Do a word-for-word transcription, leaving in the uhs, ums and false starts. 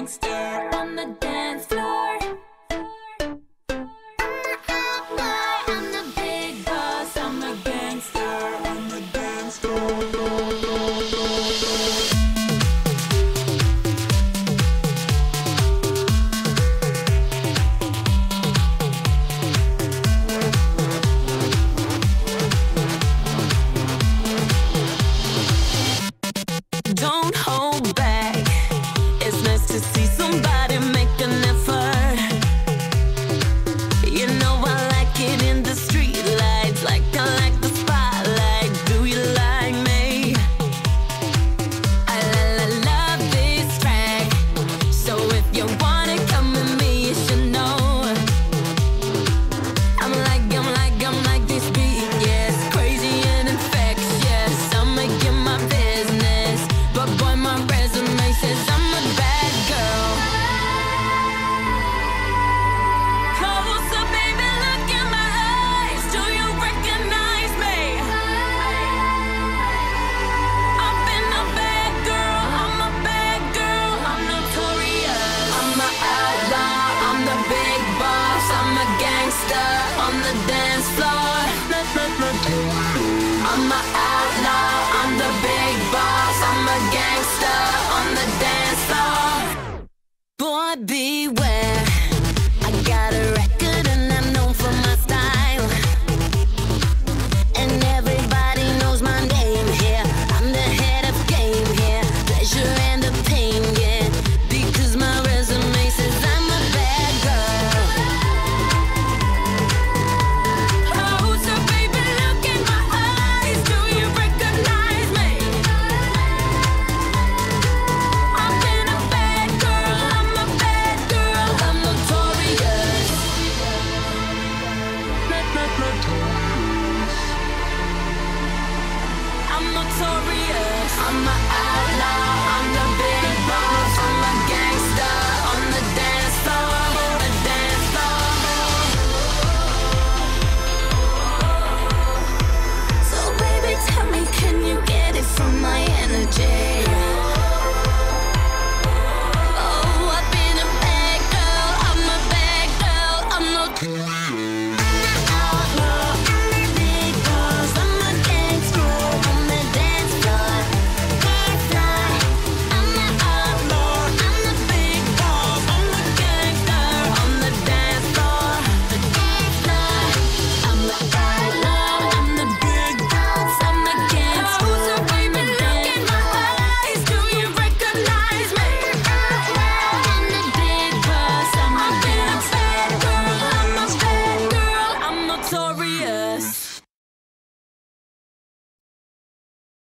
gangster on the dance floor. I'm the big boss, I'm a gangster on the dance floor. Don't hold back. It's nice to see somebody make an effort. You know I like it in the street lights, like I like the spotlight. Do you like me? I la la love this track. So if you wanna come with me, you should know. I'm like, I'm like, I'm like this beat, yes, crazy and infectious. I'ma get my business. But boy, my resume says I'm a bad girl. Closer, baby, look in my eyes. Do you recognize me? I've been a bad girl, I'm a bad girl, I'm notorious. I'm an outlaw, I'm the big boss, I'm a gangster on the dance floor. I'm an outlaw, I'm the big boss, I'm a gangster on the dance floor. Boy, beware.